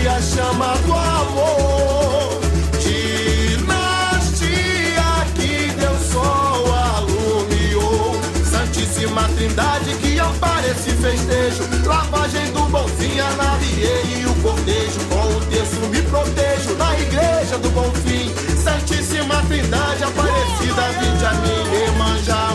a chama do amor. Dinastia que Deus sol alumiou. Santíssima Trindade que ampara esse festejo. Lavagem do bonfim, anarriei e o cortejo. Com o terço me protejo na igreja do Bonfim. Santíssima Trindade Aparecida, vinde a mim. Emanjá,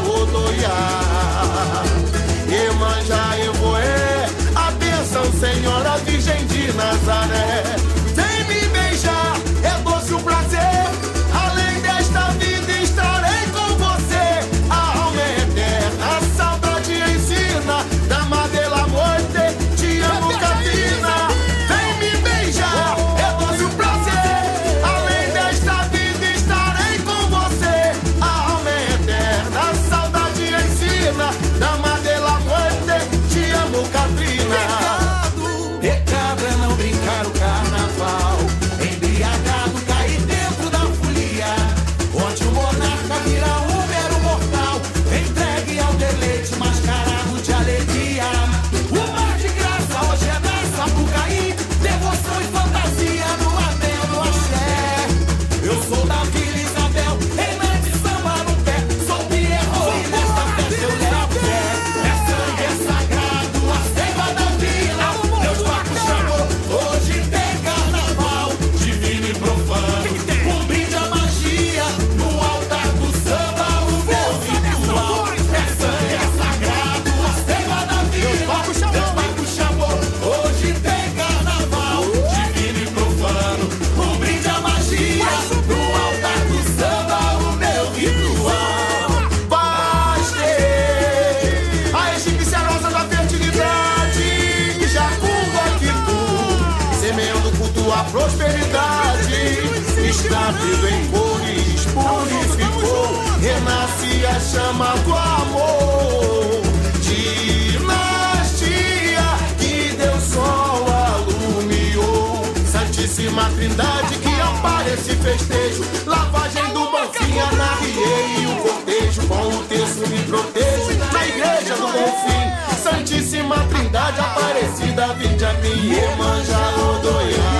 Odoiá, Emanjá, Evoé, a bênção, Senhora Virgem de Nazaré. Vem me beijar, é doce o prazer. Além desta vida estarei com você. A alma é eterna, a saudade ensina. Dama de la muerte, te amo, Catrina. Vem me beijar, é doce o prazer. Além desta vida estarei com você. A alma é eterna, a saudade ensina. Dama de la muerte, te amo, Catrina. Pecado é não brincar o carnaval. Embriagado, cair dentro da folia, onde o monarca vira um mero mortal, entregue ao deleite mascarado de alegria. O mar de graça hoje é da Sapucaí, devoção e fantasia no amém, no axé. Eu sou da Vila Isabel, reina de samba no pé, sou Pierrot e nesta festa eu levo fé. É sangue, é sagrado, a seiva da vila. Deus Paco chamou, hoje tem carnaval, divino e profano. Um brinde à magia, no altar do samba, o meu ritual. É sangue, é sagrado, a seiva da vila. Deus Paco chamou, hoje tem carnaval, divino e profano. Um brinde à magia, no altar do samba, o meu ritual. Paz ter a egípcia rosa da fertilidade, Jacumba que tu, semeando culto à prosperidade, estável em cores, purificou, renasce a chama do amor. Dinastia que Deus sol alumiou. Santíssima Trindade que ampara esse festejo. Lavagem do Bonfim, anarriei e o cortejo. Com o terço me protejo na igreja do Bonfim. Santíssima Trindade Aparecida, vinde a mim. Emanjá, Odoiá,